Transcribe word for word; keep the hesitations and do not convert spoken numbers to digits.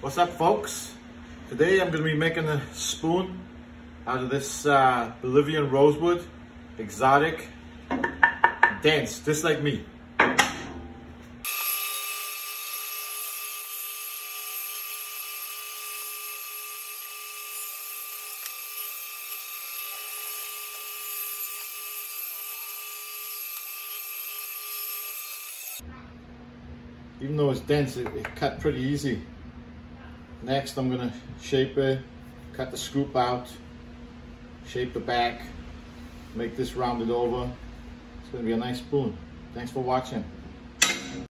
What's up, folks? Today I'm going to be making a spoon out of this uh, Bolivian rosewood, exotic, dense, just like me. Even though it's dense, it, it cut pretty easy. Next, I'm gonna shape it, cut the scoop out, shape the back, make this rounded over. It's gonna be a nice spoon. Thanks for watching.